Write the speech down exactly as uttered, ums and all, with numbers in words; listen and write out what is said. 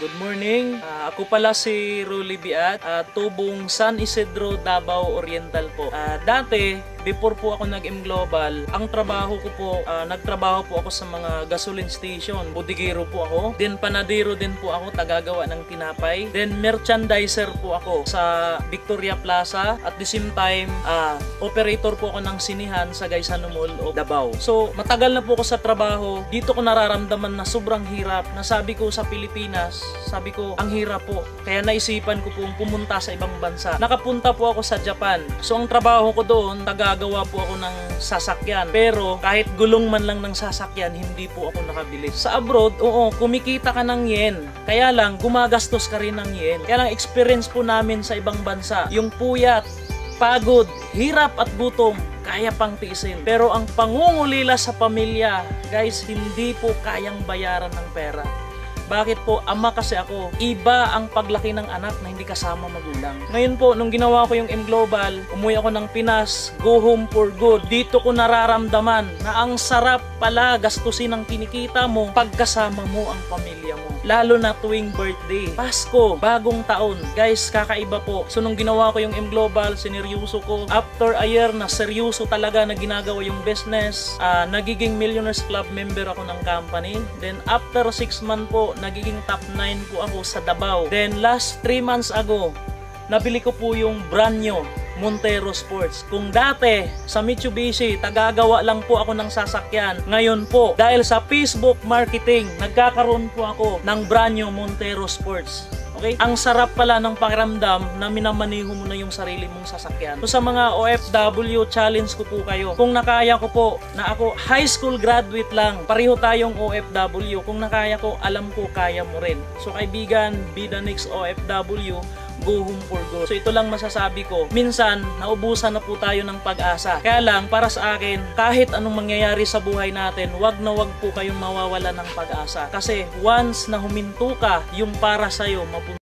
Good morning. Ah, ako pala si Rolly Biat, ah, tubong San Isidro, Davao Oriental po. Ah, dati, before po ako nag-M Global, ang trabaho ko po, ah, nagtrabaho po ako sa mga gasoline station. Bodigero po ako. Then panadero din po ako, tagagawa ng tinapay. Then merchandiser po ako sa Victoria Plaza. At the same time, ah, operator po ako ng sinihan sa Gaisano Mall of Davao. So, matagal na po ako sa trabaho. Dito ko nararamdaman na sobrang hirap. Nasabi ko sa Pilipinas, sabi ko, ang hirap po. Kaya naisipan ko pong pumunta sa ibang bansa. Nakapunta po ako sa Japan. So, ang trabaho ko doon, tagagawa po ako ng sasakyan. Pero, kahit gulong man lang ng sasakyan, hindi po ako nakabili. Sa abroad, oo, kumikita ka ng yen. Kaya lang, gumagastos ka rin ng yen. Kaya lang, experience po namin sa ibang bansa. Yung puyat, pagod, hirap at gutom, kaya pang tiisin. Pero ang pangungulila sa pamilya, guys, hindi po kayang bayaran ng pera. Bakit po? Ama kasi ako. Iba ang paglaki ng anak na hindi kasama magulang. Ngayon po, nung ginawa ko yung M Global, umuwi ako ng Pinas, go home for good. Dito ko nararamdaman na ang sarap pala gastusin ang kinikita mo pagkasama mo ang pamilya mo. Lalo na tuwing birthday, Pasko, bagong taon. Guys, kakaiba po. So nung ginawa ko yung M Global, sineryoso ko. After a year na seryoso talaga na ginagawa yung business, uh, nagiging Millionaires Club member ako ng company. Then after six months po, nagiging top nine po ako sa Davao. Then last three months ago, nabili ko po yung brand new Montero Sports. Kung dati sa Mitsubishi, tagagawa lang po ako ng sasakyan. Ngayon po, dahil sa Facebook marketing, nagkakaroon po ako ng brand new Montero Sports. Okay? Ang sarap pala ng pakiramdam na minamaneho mo na yung sarili mong sasakyan. So sa mga O F W, challenge ko po kayo. Kung nakaya ko po na ako high school graduate lang, pareho tayong O F W. Kung nakaya ko, alam ko kaya mo rin. So kaibigan, be the next O F W, go home for good. So ito lang masasabi ko. Minsan, naubusan na po tayo ng pag-asa. Kaya lang, para sa akin, kahit anong mangyayari sa buhay natin, wag na wag po kayong mawawala ng pag-asa. Kasi once na huminto ka, yung para sa'yo, mapunta